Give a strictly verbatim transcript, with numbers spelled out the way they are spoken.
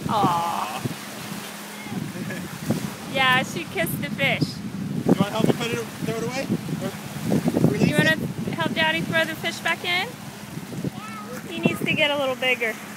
Aww. Yeah, she kissed the fish. You want to help me put it, throw it away? Or release you want it? to help Daddy throw the fish back in? He needs to get a little bigger.